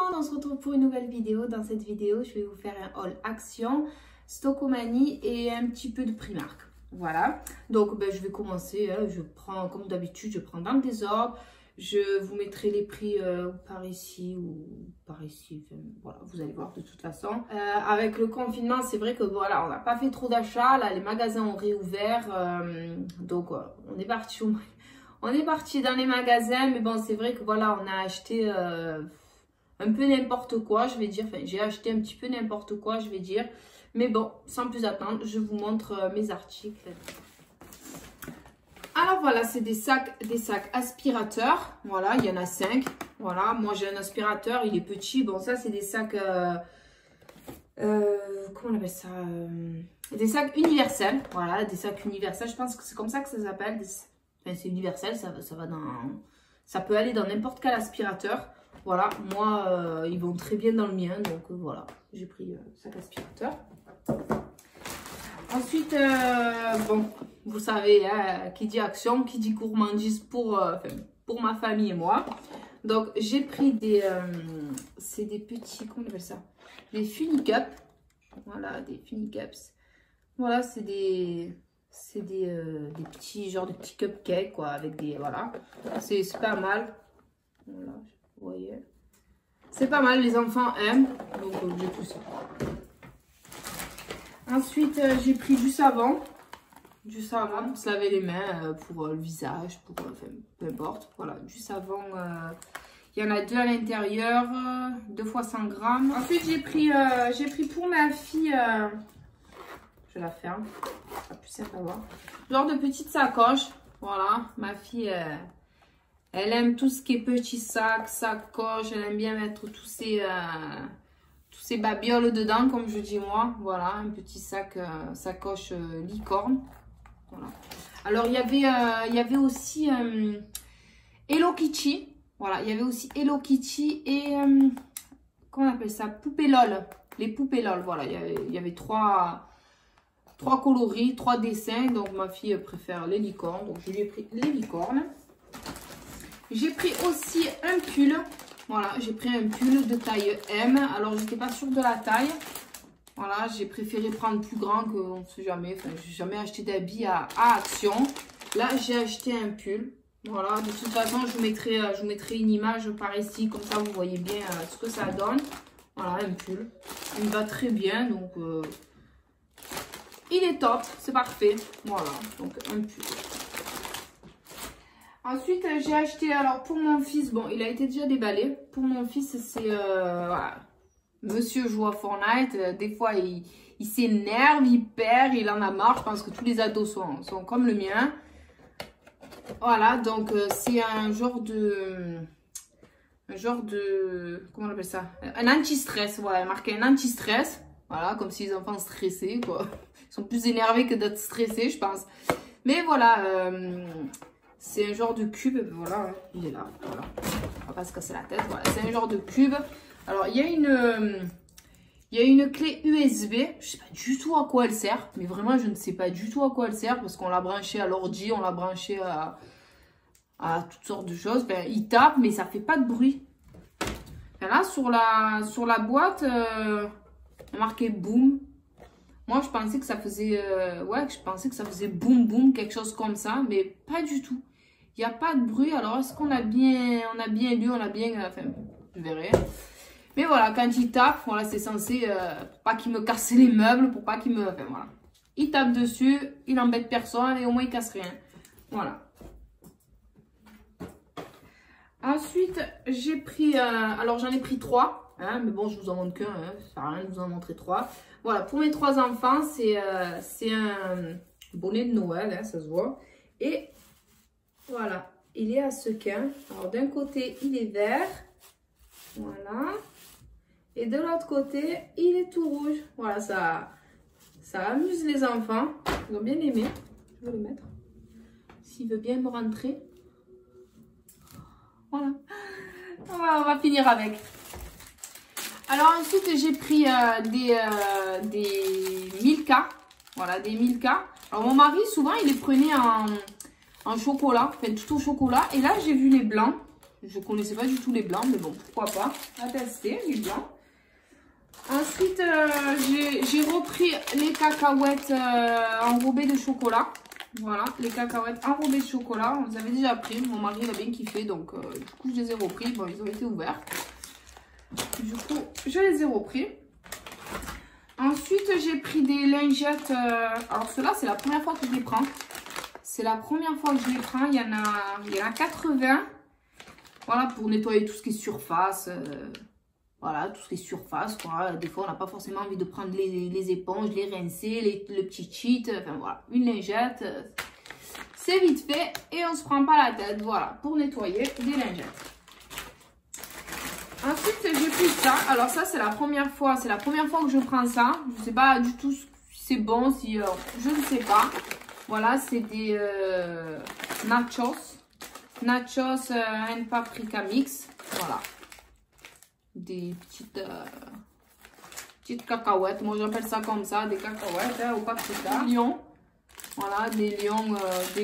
monde, on se retrouve pour une nouvelle vidéo. Dans cette vidéo, je vais vous faire un haul Action, Stockomanie et un petit peu de Primark. Voilà, donc je vais commencer, je prends comme d'habitude, je prends dans le désordre. Je vous mettrai les prix par ici ou par ici, enfin, voilà, vous allez voir de toute façon. Avec le confinement, c'est vrai que voilà, on n'a pas fait trop d'achats, là les magasins ont réouvert, donc on est parti dans les magasins, mais bon c'est vrai que voilà, on a acheté un peu n'importe quoi, je vais dire, enfin j'ai acheté un petit peu n'importe quoi, je vais dire, mais bon, sans plus attendre, je vous montre mes articles. Alors voilà, c'est des sacs aspirateurs. Voilà, il y en a 5. Voilà, moi j'ai un aspirateur, il est petit. Bon, ça c'est des sacs, comment on appelle ça, des sacs universels. Voilà, des sacs universels. Je pense que c'est comme ça que ça s'appelle. Enfin, c'est universel, ça va dans, ça peut aller dans n'importe quel aspirateur. Voilà, moi ils vont très bien dans le mien, donc voilà, j'ai pris sac aspirateur. Ensuite, bon, vous savez, hein, qui dit action, qui dit gourmandise pour ma famille et moi. Donc, j'ai pris des, c'est des petits, comment on appelle ça? Des Funicups. Voilà, des Funicups. Voilà, c'est des petits, genre de petits cupcakes, quoi, avec des, voilà. C'est pas mal. Voilà, vous voyez. C'est pas mal, les enfants aiment. Donc, j'ai pris ça. Ensuite, j'ai pris du savon pour se laver les mains, pour le visage, pour, enfin, peu importe. Voilà, du savon, il y en a 2 à l'intérieur, 2 fois 100 grammes. Ensuite, j'ai pris pour ma fille, je la ferme, c'est plus simple à voir, genre de petite sacoche. Voilà, ma fille, elle aime tout ce qui est petit sac, sacoche, elle aime bien mettre tous ces babioles dedans, comme je dis moi. Voilà, un petit sac, sacoche licorne. Voilà. Alors, il y avait aussi Hello Kitty. Voilà, il y avait aussi Hello Kitty et, comment on appelle ça? Poupée LOL. Les poupées LOL, voilà. Il y avait 3 coloris, 3 dessins. Donc, ma fille préfère les licornes. Donc, je lui ai pris les licornes. J'ai pris aussi un pull. Voilà, j'ai pris un pull de taille M. Alors, j'étais pas sûre de la taille. Voilà, j'ai préféré prendre plus grand que on ne sait jamais. Enfin, j'ai jamais acheté d'habits à Action. Là, j'ai acheté un pull. Voilà, de toute façon, je vous mettrai une image par ici. Comme ça, vous voyez bien ce que ça donne. Voilà, un pull. Il me va très bien. Donc, il est top. C'est parfait. Voilà, donc un pull. Ensuite, j'ai acheté, alors pour mon fils, bon, il a été déjà déballé. Pour mon fils, c'est, voilà, monsieur joue à Fortnite. Des fois, il s'énerve, il perd, il en a marre. Je pense que tous les ados sont comme le mien. Voilà, donc c'est un genre de, comment on appelle ça? Un anti-stress, voilà, marqué un anti-stress. Voilà, comme si les enfants stressés, quoi. Ils sont plus énervés que d'être stressés, je pense. Mais voilà, c'est un genre de cube, voilà, il est là, voilà. On va pas se casser la tête, voilà, c'est un genre de cube. Alors, il y a une clé USB, je sais pas du tout à quoi elle sert, mais vraiment, je ne sais pas du tout à quoi elle sert, parce qu'on l'a branché à l'ordi, on l'a branché à toutes sortes de choses. Ben, il tape, mais ça fait pas de bruit. Et là, sur la boîte, il marqué boom. Moi, je pensais que ça faisait, je pensais que ça faisait boum boum, quelque chose comme ça, mais pas du tout. Il n'y a pas de bruit. Alors, est-ce qu'on a bien, lu, enfin, je verrai. Mais voilà, quand il tape, voilà, c'est censé, pour pas qu'il me casse les meubles, pour pas qu'il me, enfin, voilà. Il tape dessus, il embête personne et au moins il casse rien. Voilà. Ensuite, j'ai pris, alors j'en ai pris 3, hein, mais bon, je vous en montre qu'un, hein, ça sert à rien de vous en montrer 3. Voilà, pour mes 3 enfants, c'est un bonnet de Noël, hein, ça se voit. Et voilà, il est à sequin. Alors d'un côté, il est vert, voilà. Et de l'autre côté, il est tout rouge. Voilà, ça amuse les enfants. Ils ont bien aimé. Je vais le mettre. S'il veut bien me rentrer. Voilà. On va finir avec. Alors ensuite, j'ai pris des Milka. Voilà, des Milka. Alors mon mari, souvent, il les prenait en chocolat. Enfin, tout au chocolat. Et là, j'ai vu les blancs. Je connaissais pas du tout les blancs, mais bon, pourquoi pas. À tester, les blancs. Ensuite, j'ai repris les cacahuètes enrobées de chocolat. Voilà, les cacahuètes enrobées de chocolat. On les avait déjà pris. Mon mari l'a bien kiffé, donc du coup, je les ai repris. Bon, ils ont été ouverts. Du coup, je les ai repris. Ensuite, j'ai pris des lingettes. Alors, ceux-là, c'est la première fois que je les prends. C'est la première fois que je les prends. Il y en a 80. Voilà, pour nettoyer tout ce qui est surface. Voilà, tout ce qui est surface, quoi. Des fois, on n'a pas forcément envie de prendre les éponges, les rincer, le petit cheat. Enfin, voilà, une lingette. C'est vite fait et on se prend pas la tête. Voilà, pour nettoyer des lingettes. Ensuite, j'ai pris ça. Alors ça, c'est la première fois. C'est la première fois que je prends ça. Je sais pas du tout si c'est bon, si je ne sais pas. Voilà, c'est des nachos. Nachos and paprika mix. Voilà. Des petites cacahuètes. Moi, j'appelle ça comme ça, des cacahuètes au paprika. Lions. Voilà, des lions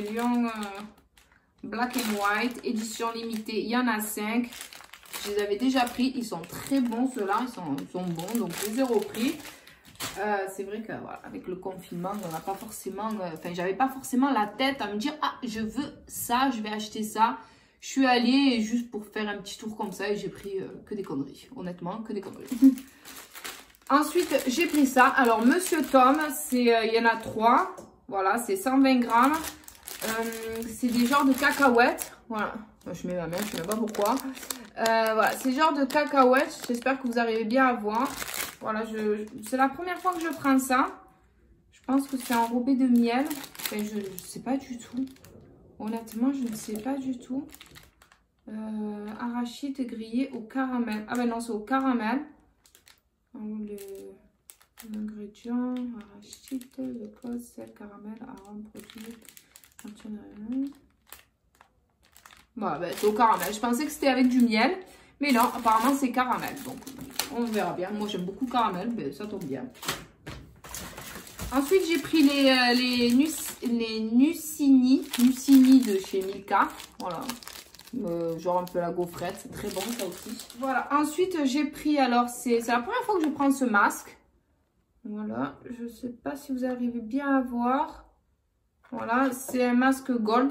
black and white. Édition limitée. Il y en a 5. Je les avais déjà pris, ils sont très bons ceux-là, ils sont bons, donc je les ai repris. C'est vrai que voilà, avec le confinement, on n'a pas forcément, enfin j'avais pas forcément la tête à me dire ah je veux ça, je vais acheter ça. Je suis allée juste pour faire un petit tour comme ça et j'ai pris que des conneries, honnêtement que des conneries. Ensuite j'ai pris ça, alors Monsieur Tom, c'est il y en a 3, voilà c'est 120 grammes, c'est des genres de cacahuètes, voilà. Je mets ma main, je ne sais même pas pourquoi. Voilà, c'est genre de cacahuètes. J'espère que vous arrivez bien à voir. Voilà, c'est la première fois que je prends ça. Je pense que c'est enrobé de miel. Enfin, je ne sais pas du tout. Honnêtement, je ne sais pas du tout. Arachide grillé au caramel. Ah ben non, c'est au caramel. L'ingrédient, arachide, le code, sel, caramel, arôme, produit, voilà, ben, c'est au caramel. Je pensais que c'était avec du miel. Mais non, apparemment c'est caramel. Donc on verra bien. Moi j'aime beaucoup caramel. Mais ça tombe bien. Ensuite j'ai pris les Nucini de chez Milka. Voilà. Genre un peu la gaufrette. C'est très bon ça aussi. Voilà. Ensuite j'ai pris, alors c'est la première fois que je prends ce masque. Voilà. Je ne sais pas si vous arrivez bien à voir. Voilà. C'est un masque gold.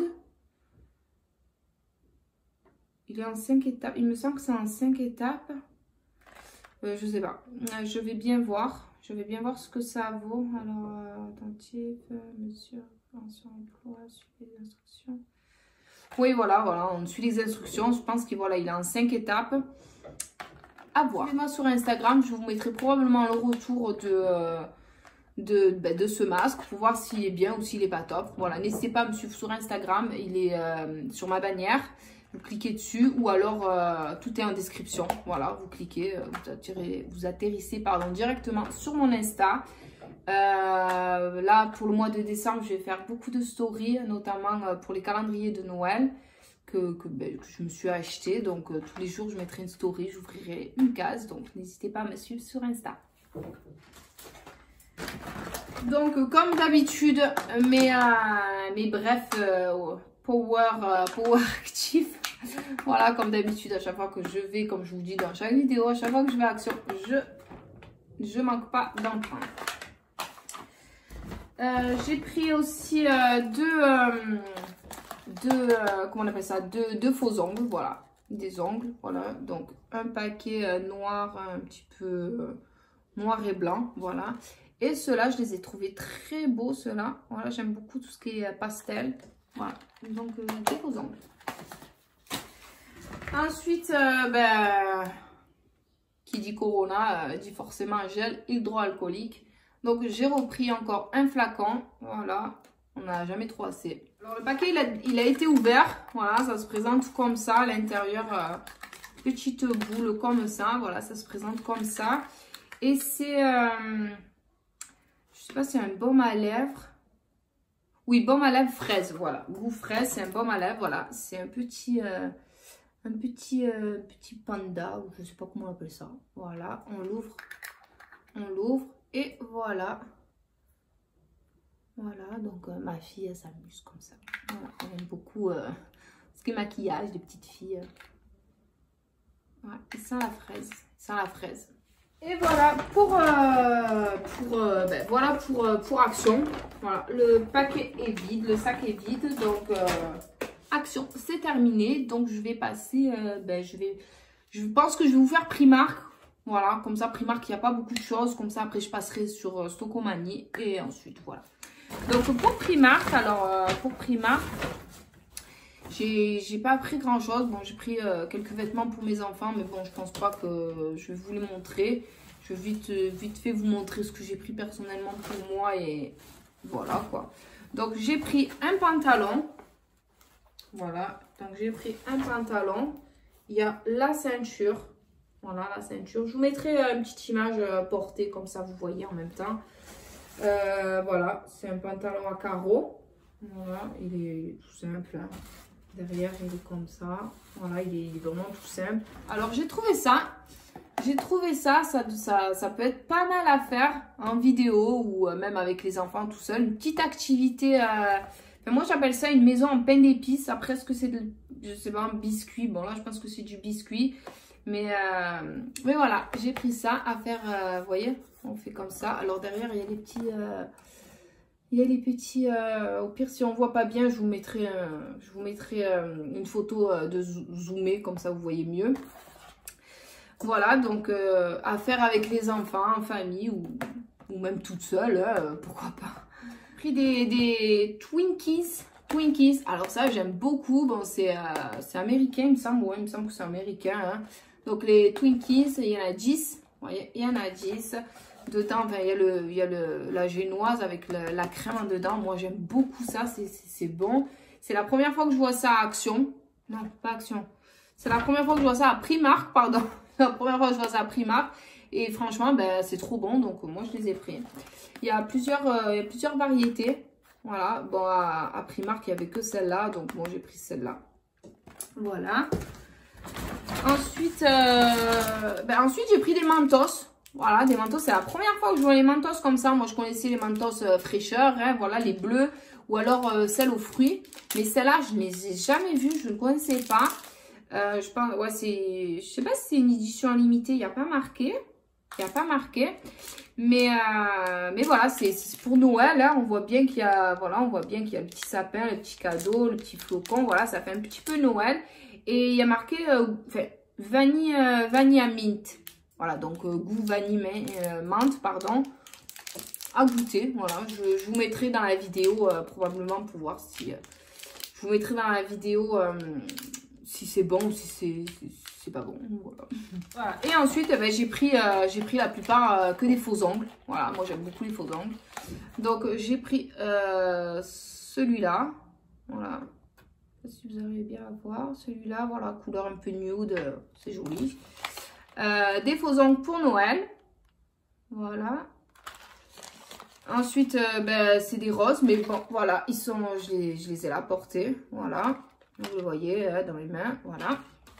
Il est en 5 étapes. Il me semble que c'est en 5 étapes. Je sais pas. Je vais bien voir. Je vais bien voir ce que ça vaut. Alors, attentif, mesure, prévention, emploi, suivez les instructions. Oui, voilà, on suit les instructions. Je pense qu'il voilà, il est en 5 étapes. À voir. Suivez-moi sur Instagram. Je vous mettrai probablement le retour de ce masque pour voir s'il est bien ou s'il n'est pas top. Voilà, n'hésitez pas à me suivre sur Instagram. Il est sur ma bannière. Vous cliquez dessus ou alors tout est en description. Voilà, vous cliquez, vous atterrissez directement sur mon Insta. Là, pour le mois de décembre, je vais faire beaucoup de stories, notamment pour les calendriers de Noël que je me suis acheté. Donc, tous les jours, je mettrai une story, j'ouvrirai une case. Donc, n'hésitez pas à me suivre sur Insta. Donc, comme d'habitude, mes brefs power actif. Voilà, comme d'habitude, à chaque fois que je vais, comme je vous dis dans chaque vidéo, à chaque fois que je vais à Action, je manque pas d'en prendre. J'ai pris aussi comment on appelle ça, deux faux ongles, voilà, des ongles, voilà. Donc un paquet noir, un petit peu noir et blanc, voilà. Et ceux-là, je les ai trouvés très beaux, ceux-là. Voilà, j'aime beaucoup tout ce qui est pastel. Voilà, donc des faux ongles. Ensuite, qui dit Corona, dit forcément gel hydroalcoolique. Donc, j'ai repris encore un flacon. Voilà, on n'a jamais trop assez. Alors, le paquet, il a été ouvert. Voilà, ça se présente comme ça. À l'intérieur, petite boule comme ça. Voilà, ça se présente comme ça. Et c'est, je sais pas, c'est un baume à lèvres. Oui, baume à lèvres fraise, voilà. Goût fraise, c'est un baume à lèvres, voilà. C'est un petit panda, ou je sais pas comment on appelle ça. Voilà, on l'ouvre et voilà. Voilà, donc ma fille, elle s'amuse comme ça. Voilà, on aime beaucoup ce qui est maquillage des petites filles. Ouais, il sent la fraise. Il sent la fraise. Et voilà pour Action. Voilà, le paquet est vide, le sac est vide. Donc, Action, c'est terminé. Donc, je vais passer, je pense que je vais vous faire Primark. Voilà, comme ça, Primark, il n'y a pas beaucoup de choses. Comme ça, après, je passerai sur Stocomanie. Et ensuite, voilà. Donc, pour Primark, j'ai pas pris grand chose. Bon, j'ai pris quelques vêtements pour mes enfants, mais bon, je pense pas que je vais vous les montrer. Je vais vite fait vous montrer ce que j'ai pris personnellement pour moi et voilà quoi. Donc, j'ai pris un pantalon. Voilà, donc j'ai pris un pantalon. Il y a la ceinture. Voilà, la ceinture. Je vous mettrai une petite image portée comme ça, vous voyez en même temps. Voilà, c'est un pantalon à carreaux. Voilà, il est tout simple. Hein. Derrière, il est comme ça. Voilà, il est vraiment tout simple. Alors, j'ai trouvé ça. Ça peut être pas mal à faire en vidéo ou même avec les enfants tout seul. Une petite activité. Enfin, moi, j'appelle ça une maison en pain d'épices. Après, est-ce que c'est je sais pas, un biscuit? Bon, là, je pense que c'est du biscuit. Mais voilà, j'ai pris ça à faire. Vous voyez, on fait comme ça. Alors, derrière, il y a les petits... il y a les petits, au pire si on voit pas bien, je vous mettrai une photo de zoomé, comme ça vous voyez mieux. Voilà, donc à faire avec les enfants, en famille ou même toute seule, pourquoi pas. J'ai pris des Twinkies. Alors ça j'aime beaucoup, bon c'est américain il me semble, ouais, il me semble que c'est américain. Hein. Donc les Twinkies, il y en a 10, vous voyez, il y en a 10. Dedans, enfin, il y a la génoise avec la crème en dedans. Moi, j'aime beaucoup ça. C'est bon. C'est la première fois que je vois ça à Action. Non, pas Action. C'est la première fois que je vois ça à Primark, pardon. La première fois que je vois ça à Primark. Et franchement, ben, c'est trop bon. Donc, moi, je les ai pris. Il y a plusieurs variétés. Voilà. Bon, à Primark, il n'y avait que celle-là. Donc, moi, j'ai pris celle-là. Voilà. Ensuite, j'ai pris des Mentos. Voilà, des Mentos, c'est la première fois que je vois les Mentos comme ça. Moi, je connaissais les Mentos fraîcheurs, hein, voilà, les bleus. Ou alors celles aux fruits. Mais celles-là, je ne les ai jamais vues, je ne connaissais pas. Je pense, ouais, je sais pas si c'est une édition limitée, il n'y a pas marqué. Mais voilà, c'est pour Noël, hein. On voit bien qu'il y a, voilà, le petit sapin, le petit cadeau, le petit flocon. Voilà, ça fait un petit peu Noël. Et il y a marqué, vanilla mint. Voilà, donc goût vanille menthe, pardon, à goûter. Voilà, je vous mettrai dans la vidéo probablement pour voir si... je vous mettrai dans la vidéo si c'est bon ou si c'est pas bon. Voilà. Voilà. Et ensuite, j'ai pris la plupart que des faux ongles. Voilà, moi j'aime beaucoup les faux ongles. Donc j'ai pris celui-là. Voilà. Je sais pas si vous arrivez bien à voir. Celui-là, voilà, couleur un peu nude, c'est joli. Des faux ongles pour Noël. Voilà. Ensuite, c'est des roses. Mais bon, voilà. Je les ai là portés. Voilà. Vous le voyez dans les mains. Voilà.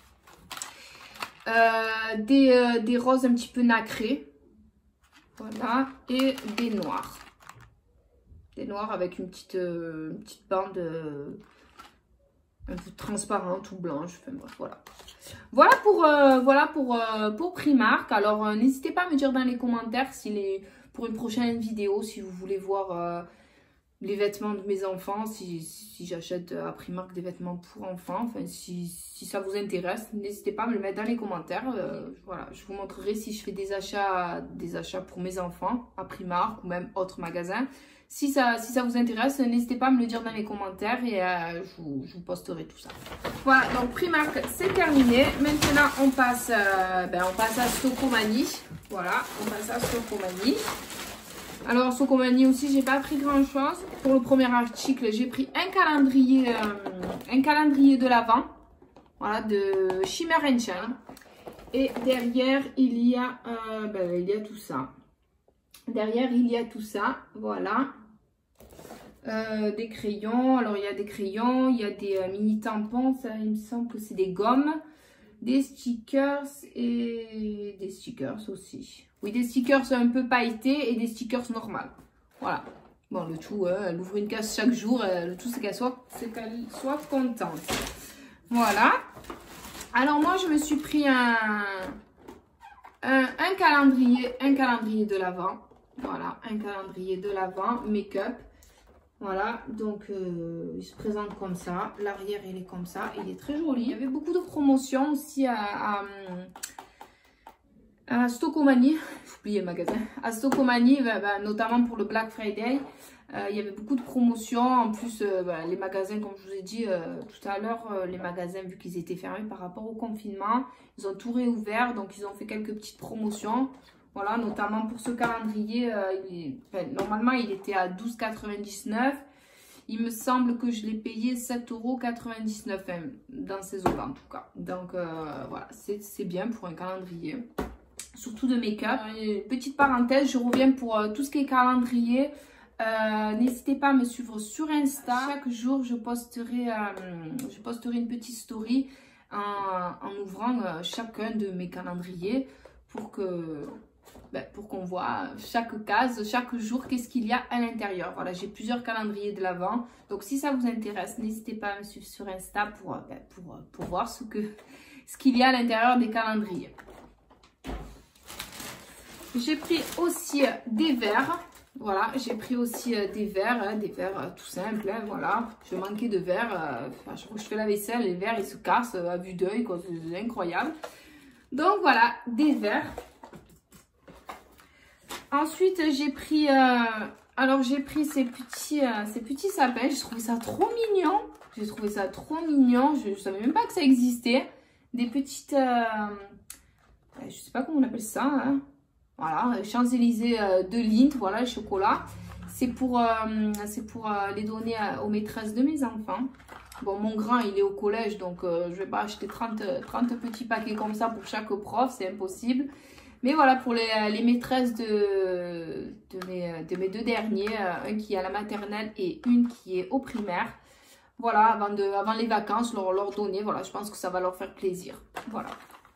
Des roses un petit peu nacrées. Voilà. Et des noirs. Des noirs avec une petite bande un peu transparente ou blanche. Enfin bref, voilà. Voilà pour Primark. Alors, n'hésitez pas à me dire dans les commentaires pour une prochaine vidéo, si vous voulez voir les vêtements de mes enfants, si j'achète à Primark des vêtements pour enfants. Enfin, si ça vous intéresse, n'hésitez pas à me le mettre dans les commentaires. Voilà, je vous montrerai si je fais des achats pour mes enfants à Primark ou même autres magasins. Si ça vous intéresse, n'hésitez pas à me le dire dans les commentaires et je vous posterai tout ça. Voilà, donc Primark, c'est terminé. Maintenant, on passe à Stocomanie. Voilà, on passe à Stocomanie. Alors, Stocomanie aussi, j'ai pas pris grand chose. Pour le premier article, j'ai pris un calendrier de l'Avent. Voilà, de Shimmer & Shine. Et derrière, il y a tout ça. Derrière, il y a tout ça, voilà. Des crayons, alors il y a des crayons, il y a des mini tampons, ça il me semble que c'est des gommes. Des stickers et des stickers aussi. Oui, des stickers un peu pailletés et des stickers normales. Voilà. Bon, le tout, elle ouvre une case chaque jour, le tout c'est qu'elle soit contente. Voilà. Alors moi, je me suis pris un calendrier de l'Avent. Voilà, un calendrier de l'Avent make-up. Voilà, donc il se présente comme ça. L'arrière, il est comme ça. Il est très joli. Il y avait beaucoup de promotions aussi à Stocomanie. J'ai oublié le magasin. À Stocomanie, notamment pour le Black Friday. Il y avait beaucoup de promotions. En plus, les magasins, comme je vous ai dit tout à l'heure, les magasins, vu qu'ils étaient fermés par rapport au confinement, ils ont tout réouvert. Donc, ils ont fait quelques petites promotions. Voilà, notamment pour ce calendrier, normalement, il était à 12,99 €. Il me semble que je l'ai payé 7,99 €, dans ces eaux-là, en tout cas. Donc, voilà, c'est bien pour un calendrier. Surtout de make-up. Petite parenthèse, je reviens pour tout ce qui est calendrier. N'hésitez pas à me suivre sur Insta. Chaque jour, je posterai une petite story en ouvrant chacun de mes calendriers pour qu'on voit chaque case, chaque jour, qu'est-ce qu'il y a à l'intérieur. Voilà, j'ai plusieurs calendriers de l'Avent. Donc, si ça vous intéresse, n'hésitez pas à me suivre sur Insta pour voir ce qu'il y a à l'intérieur des calendriers. J'ai pris aussi des verres. Voilà, j'ai pris aussi des verres tout simples. Hein, voilà, je manquais de verres. Chaque fois que je fais la vaisselle, les verres, ils se cassent à vue d'œil. C'est incroyable. Donc, voilà, des verres. Ensuite, j'ai pris ces petits sapins. J'ai trouvé ça trop mignon. Je ne savais même pas que ça existait. Des petites... je sais pas comment on appelle ça. Hein. Voilà, Champs-Élysées de Lindt. Voilà, le chocolat. C'est pour les donner aux maîtresses de mes enfants. Bon, mon grand, il est au collège. Donc, je ne vais pas acheter 30 petits paquets comme ça pour chaque prof. C'est impossible. Mais voilà, pour les maîtresses de mes deux derniers, un qui est à la maternelle et une qui est au primaire. Voilà, avant les vacances, leur donner. Voilà, je pense que ça va leur faire plaisir. Voilà.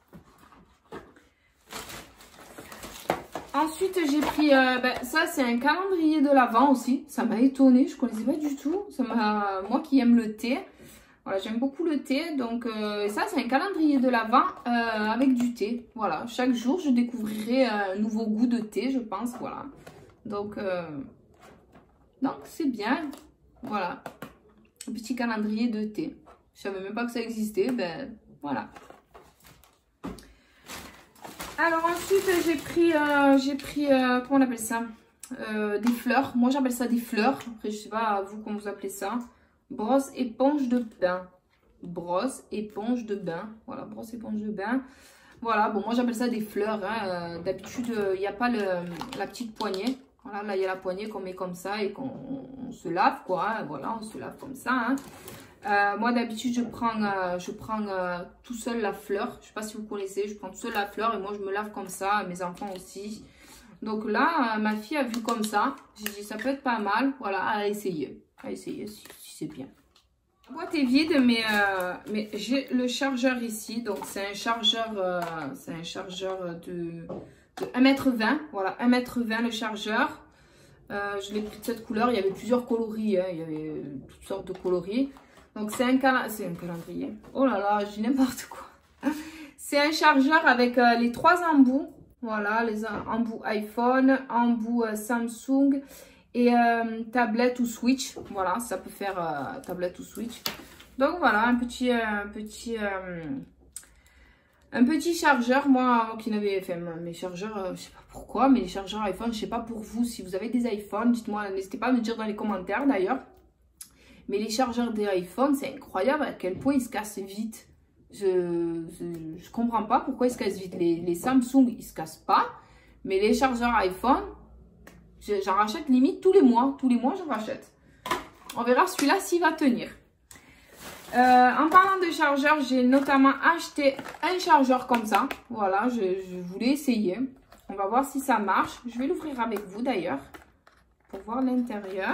Ensuite, j'ai pris, ça c'est un calendrier de l'Avent aussi. Ça m'a étonnée, je ne connaissais pas du tout. Moi qui aime le thé. Voilà, j'aime beaucoup le thé, donc ça c'est un calendrier de l'Avent avec du thé. Voilà, chaque jour je découvrirai un nouveau goût de thé, je pense, voilà. Donc c'est bien, voilà, un petit calendrier de thé. Je savais même pas que ça existait, ben voilà. Alors ensuite j'ai pris comment on appelle ça, des fleurs. Moi j'appelle ça des fleurs, après je sais pas vous comment vous appelez ça. Brosse éponge de bain. Brosse éponge de bain. Voilà, brosse éponge de bain. Voilà, bon, moi j'appelle ça des fleurs. Hein. D'habitude, il n'y a pas la petite poignée. Voilà, là il y a la poignée qu'on met comme ça et qu'on se lave, quoi. Hein. Voilà, on se lave comme ça. Hein. Moi d'habitude, je prends tout seul la fleur. Je ne sais pas si vous connaissez, je prends tout seul la fleur et moi je me lave comme ça, mes enfants aussi. Donc là, ma fille a vu comme ça. J'ai dit, ça peut être pas mal. Voilà, à essayer. À essayer si c'est bien. La boîte est vide, mais j'ai le chargeur ici. Donc, c'est un chargeur de 1,20 m. Voilà, 1,20 m le chargeur. Je l'ai pris de cette couleur. Il y avait plusieurs coloris. Hein. Il y avait toutes sortes de coloris. Donc, c'est un calendrier. Oh là là, je dis n'importe quoi. C'est un chargeur avec les 3 embouts. Voilà, les embouts iPhone, embouts Samsung et tablette ou switch. Voilà, ça peut faire tablette ou switch. Donc voilà, un petit chargeur. Moi qui n'avais fait mes chargeurs, je sais pas pourquoi, mais les chargeurs iPhone, je sais pas pour vous. Si vous avez des iPhones, dites-moi, n'hésitez pas à me dire dans les commentaires d'ailleurs. Mais les chargeurs des iPhones, c'est incroyable à quel point ils se cassent vite. Je comprends pas pourquoi ils se cassent vite. Les Samsung, ils se cassent pas. Mais les chargeurs iPhone, j'en rachète limite tous les mois. Tous les mois, j'en rachète. On verra celui-là s'il va tenir. En parlant de chargeur, j'ai notamment acheté un chargeur comme ça. Voilà, je voulais essayer. On va voir si ça marche. Je vais l'ouvrir avec vous d'ailleurs. Pour voir l'intérieur.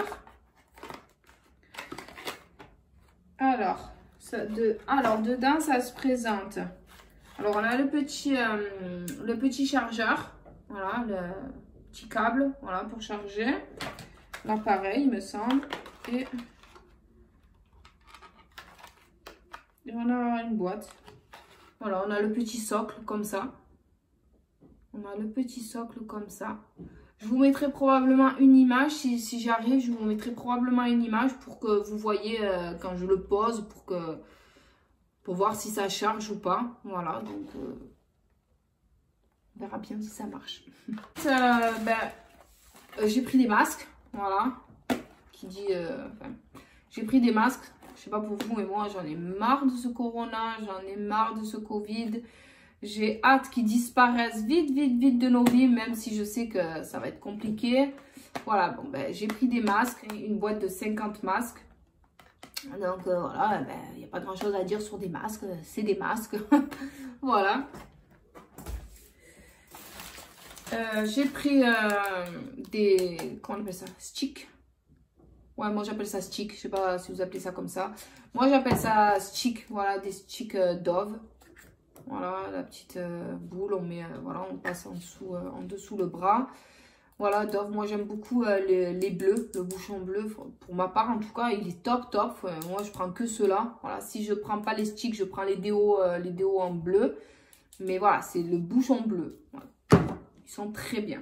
Alors, dedans, ça se présente. Alors, on a le petit chargeur. Voilà, le petit câble, voilà, pour charger l'appareil, il me semble. Et on a une boîte. Voilà, on a le petit socle comme ça. On a le petit socle comme ça. Je vous mettrai probablement une image, si j'arrive, je vous mettrai probablement une image pour que vous voyez quand je le pose, pour voir si ça charge ou pas. Voilà, donc on verra bien si ça marche. J'ai pris des masques, voilà, j'ai pris des masques, je sais pas pour vous, mais moi j'en ai marre de ce corona, j'en ai marre de ce Covid. J'ai hâte qu'ils disparaissent vite, vite, vite de nos vies, même si je sais que ça va être compliqué. Voilà, bon, j'ai pris des masques, une boîte de 50 masques. Donc voilà, il n'y a pas grand chose à dire sur des masques, c'est des masques. Voilà. J'ai pris comment on appelle ça? Stick. Ouais, moi j'appelle ça stick, je sais pas si vous appelez ça comme ça. Moi j'appelle ça stick, voilà, des sticks Dove. Voilà, la petite boule, on met, voilà, on passe en dessous le bras. Voilà, Dove, moi j'aime beaucoup les bleus, le bouchon bleu. Pour ma part, en tout cas, il est top, top. Moi, je prends que ceux-là. Voilà, si je prends pas les sticks, je prends les déos en bleu. Mais voilà, c'est le bouchon bleu. Voilà. Ils sont très bien.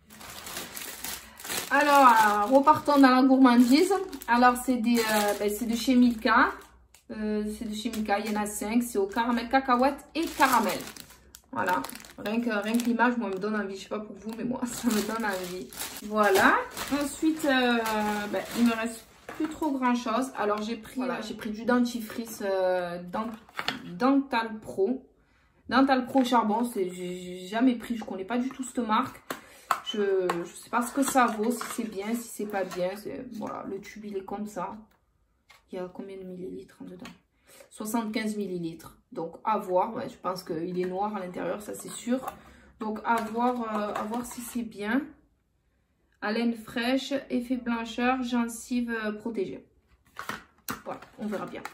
Alors, repartons dans la gourmandise. Alors, c'est de chez Milka. C'est de chez Milka, il y en a 5. C'est au caramel, cacahuète et caramel. Voilà. Rien que l'image, moi, me donne envie. Je sais pas pour vous, mais moi, ça me donne envie. Voilà. Ensuite, il me reste plus trop grand chose. Alors, j'ai pris du dentifrice Dental Pro. Dental Pro charbon. J'ai jamais pris. Je connais pas du tout cette marque. Je sais pas ce que ça vaut. Si c'est bien, si c'est pas bien. Voilà, le tube, il est comme ça. Il y a combien de millilitres en dedans? 75 millilitres. Donc, à voir. Ouais, je pense qu'il est noir à l'intérieur, ça c'est sûr. Donc, à voir si c'est bien. Haleine fraîche, effet blancheur, gencive protégée. Voilà, on verra bien.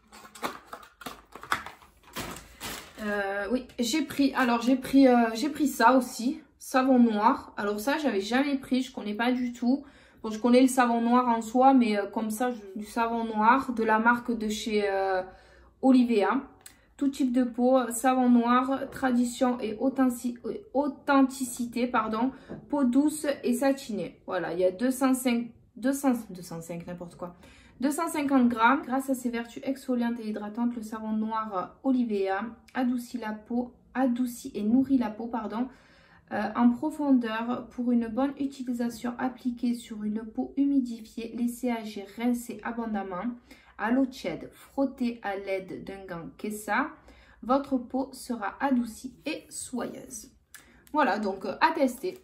Oui, j'ai pris ça aussi. Savon noir. Alors ça, j'avais jamais pris, je connais pas du tout. Bon, je connais le savon noir en soi, mais comme ça, du savon noir de la marque de chez Olivea. Tout type de peau, savon noir, tradition et authenticité, pardon. Peau douce et satinée. Voilà, il y a 205, n'importe quoi. 250 grammes. Grâce à ses vertus exfoliantes et hydratantes, le savon noir Olivea adoucit et nourrit la peau, pardon. En profondeur pour une bonne utilisation appliquée sur une peau humidifiée, laissez agir, rincez abondamment à l'eau tiède, frottez à l'aide d'un gant Kessa, votre peau sera adoucie et soyeuse. Voilà, donc à tester.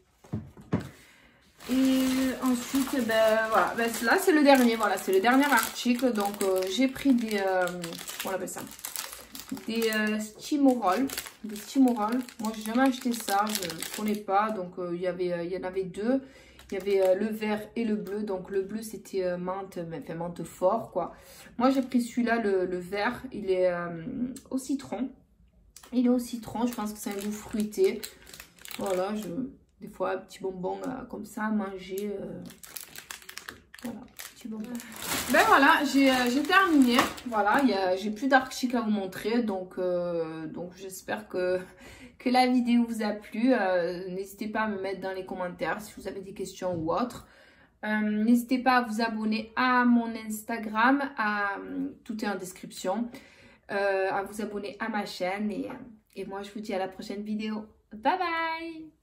Et ensuite, voilà, là c'est le dernier, voilà, c'est le dernier article. Donc j'ai pris des, comment on appelle ça, des Stimorol. Des Stimorol. Moi, j'ai jamais acheté ça, je ne connais pas. Donc, il y en avait deux. Il y avait le vert et le bleu. Donc, le bleu, c'était menthe, enfin menthe fort, quoi. Moi, j'ai pris celui-là, le vert. Il est au citron. Il est au citron. Je pense que c'est un goût fruité. Voilà, des fois, un petit bonbon comme ça à manger. Voilà. Ben voilà, j'ai terminé. Voilà, j'ai plus d'articles à vous montrer. Donc j'espère que la vidéo vous a plu. N'hésitez pas à me mettre dans les commentaires si vous avez des questions ou autres. N'hésitez pas à vous abonner à mon Instagram. Tout est en description. À vous abonner à ma chaîne. Et moi, je vous dis à la prochaine vidéo. Bye bye!